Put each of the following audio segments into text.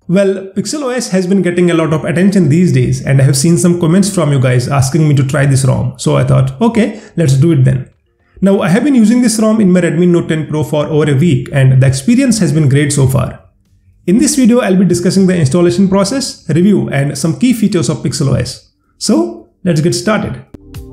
Well, PixelOS has been getting a lot of attention these days, and I have seen some comments from you guys asking me to try this ROM, so I thought, okay, let's do it then. Now, I have been using this ROM in my Redmi Note 10 Pro for over a week, and the experience has been great so far. In this video, I'll be discussing the installation process, review, and some key features of PixelOS. So, let's get started.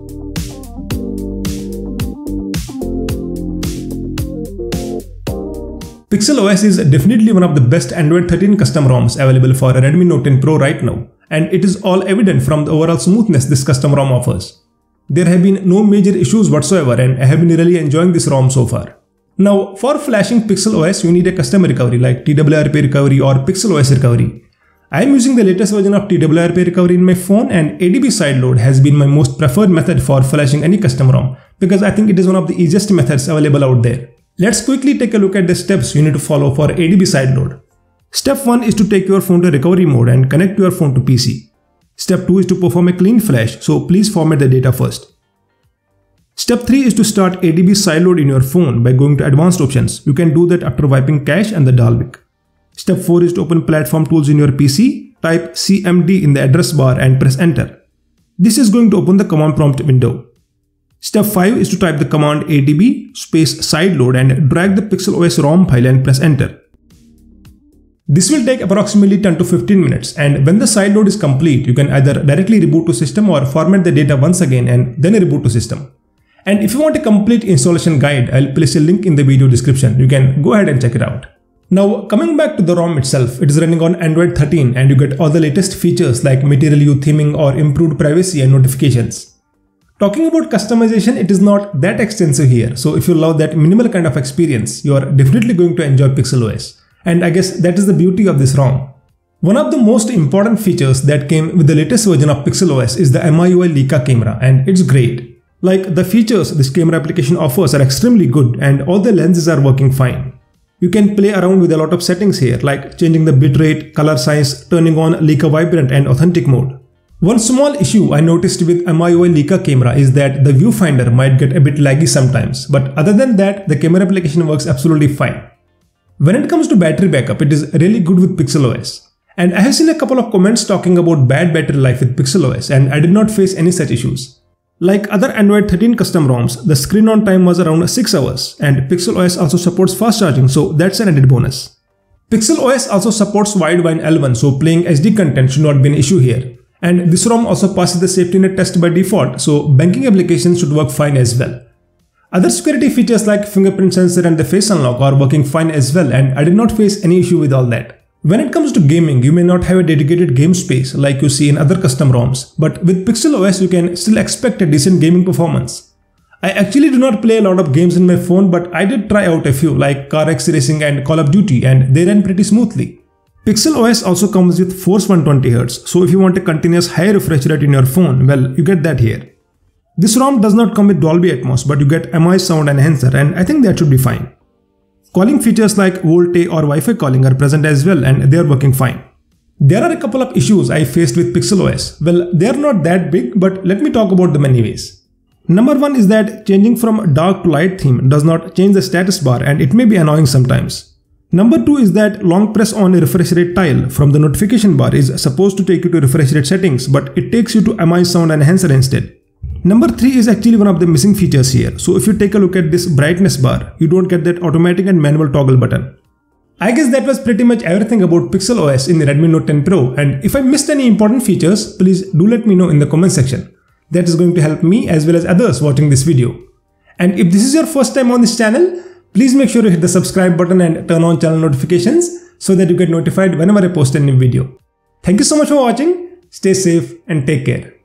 PixelOS is definitely one of the best Android 13 custom ROMs available for a Redmi Note 10 Pro right now, and it is all evident from the overall smoothness this custom ROM offers. There have been no major issues whatsoever, and I have been really enjoying this ROM so far. Now, for flashing PixelOS, you need a custom recovery like TWRP recovery or PixelOS recovery. I am using the latest version of TWRP recovery in my phone, and ADB sideload has been my most preferred method for flashing any custom ROM because I think it is one of the easiest methods available out there. Let's quickly take a look at the steps you need to follow for ADB sideload. Step 1 is to take your phone to recovery mode and connect your phone to PC. Step 2 is to perform a clean flash, so please format the data first. Step 3 is to start ADB sideload in your phone by going to advanced options. You can do that after wiping cache and the Dalvik. Step 4 is to open platform tools in your PC, type CMD in the address bar and press enter. This is going to open the command prompt window. Step 5 is to type the command adb space sideload and drag the PixelOS ROM file and press enter. This will take approximately 10 to 15 minutes, and when the sideload is complete, you can either directly reboot to system or format the data once again and then reboot to system. And if you want a complete installation guide, I'll place a link in the video description. You can go ahead and check it out. Now, coming back to the ROM itself, it is running on Android 13 and you get all the latest features like Material You theming or improved privacy and notifications. Talking about customization, it is not that extensive here, so if you love that minimal kind of experience, you are definitely going to enjoy PixelOS. And I guess that is the beauty of this ROM. One of the most important features that came with the latest version of PixelOS is the MIUI Leica camera, and it's great. Like, the features this camera application offers are extremely good and all the lenses are working fine. You can play around with a lot of settings here, like changing the bitrate, color size, turning on Leica Vibrant and Authentic mode. One small issue I noticed with MIUI Leica camera is that the viewfinder might get a bit laggy sometimes, but other than that, the camera application works absolutely fine. When it comes to battery backup, it is really good with PixelOS. And I have seen a couple of comments talking about bad battery life with PixelOS, and I did not face any such issues. Like other Android 13 custom ROMs, the screen on time was around 6 hours, and PixelOS also supports fast charging, so that's an added bonus. PixelOS also supports wideband L1, so playing HD content should not be an issue here. And this ROM also passes the safety net test by default, so banking applications should work fine as well. Other security features like fingerprint sensor and the face unlock are working fine as well, and I did not face any issue with all that. When it comes to gaming, you may not have a dedicated game space like you see in other custom ROMs, but with PixelOS you can still expect a decent gaming performance. I actually do not play a lot of games in my phone, but I did try out a few like Car X Racing and Call of Duty, and they ran pretty smoothly. PixelOS also comes with Force 120Hz, so if you want a continuous high refresh rate in your phone, well, you get that here. This ROM does not come with Dolby Atmos, but you get MI sound enhancer, and I think that should be fine. Calling features like VoLTE or Wi-Fi calling are present as well, and they are working fine. There are a couple of issues I faced with PixelOS. Well, they are not that big, but let me talk about them anyways. Number 1 is that changing from dark to light theme does not change the status bar, and it may be annoying sometimes. Number 2 is that long press on a refresh rate tile from the notification bar is supposed to take you to refresh rate settings, but it takes you to MI sound enhancer instead. Number 3 is actually one of the missing features here, so if you take a look at this brightness bar, you don't get that automatic and manual toggle button. I guess that was pretty much everything about PixelOS in the Redmi Note 10 Pro, and if I missed any important features, please do let me know in the comment section. That is going to help me as well as others watching this video. And if this is your first time on this channel, please make sure you hit the subscribe button and turn on channel notifications so that you get notified whenever I post a new video. Thank you so much for watching, stay safe and take care.